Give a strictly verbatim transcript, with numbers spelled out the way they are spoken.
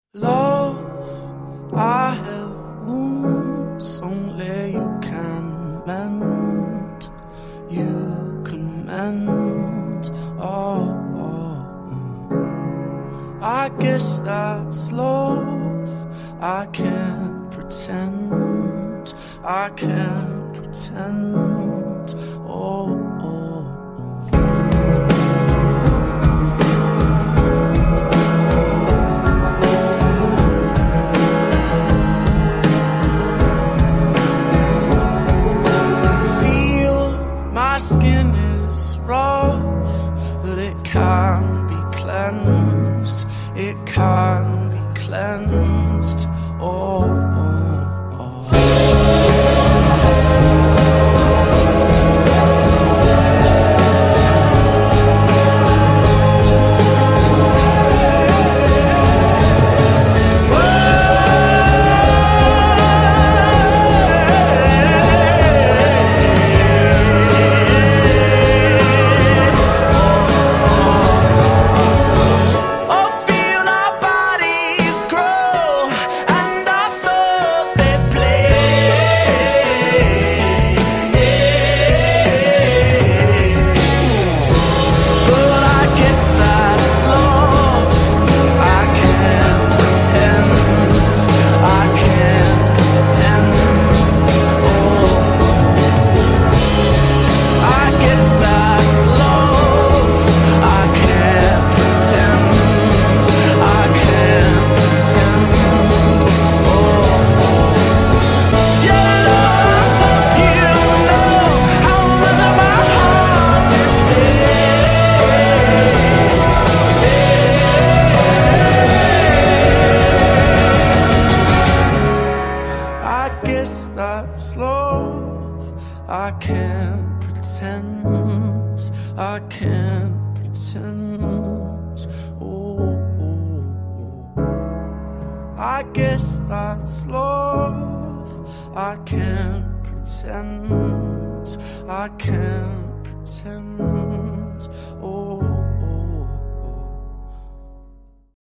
Love, I have wounds only you can mend. You can mend. Oh, oh, oh. I guess that's love. I can't pretend. I can't pretend. Oh, oh, oh. My skin is rough, but it can be cleansed. It can be cleansed. Oh, oh, oh. That's love. I can't pretend. I can't pretend. Oh, oh, oh. I guess that's love. I can't pretend. I can't pretend. Oh.